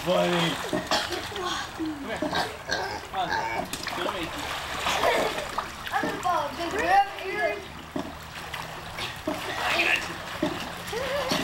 funny. Come here. Come on. Show me. I'm gonna fall. Big grab here. I got you.